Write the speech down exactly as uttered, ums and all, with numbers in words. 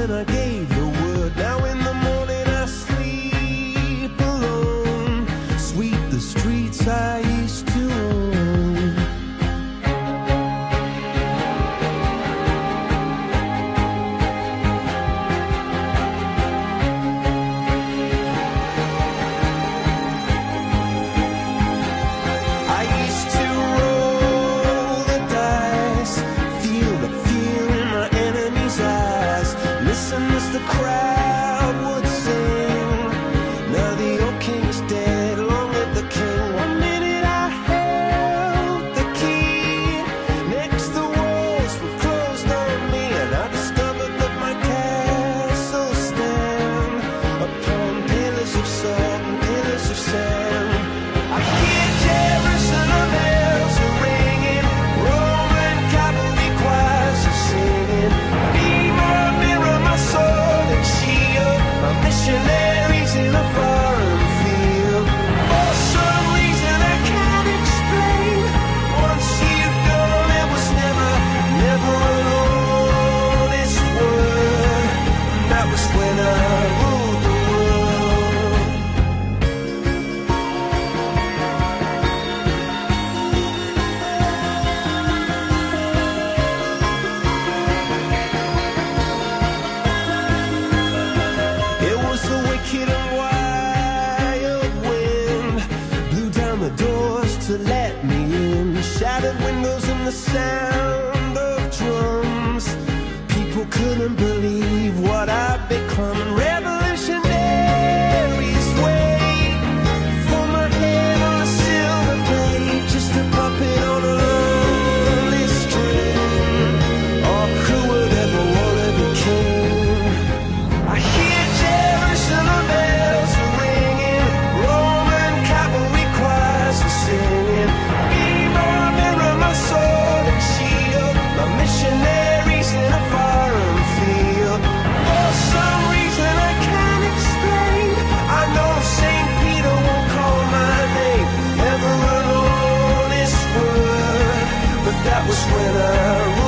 when I gave the word. Now in the morning I sleep alone. Sweep the streets I used to own. I used to roll the dice, feel the fear in my enemy's eyes, listen as the crowd would sing. Now the old king is dead, long live the king. One minute I held the key, next the walls were closed on me, and I discovered that my castle stand upon pillars of salt and pillars of sand. I hear Jerusalem bells are ringing, Roman cavalry choirs are singing. Be my mirror, my sword and shield, my missionaries in a foreign field. For some reason I can't explain, once you've gone it was never, never an honest word. That was when I ruled the world. It was the wicked and wild wind, blew down the doors to let me in, shattered windows and the sound of drums. People couldn't believe what I'd become, and revolutionaries wait for my head on a silver plate, just a puppet on a lonely string. Oh, who would ever wanna be king? I hear Jerusalem bells are ringing, Roman cavalry choirs are singing. Be my mirror, my sword and shield, my missionaries in a foreign field. For some reason I can't explain, I know Saint Peter won't call my name, never an honest word. But that was when I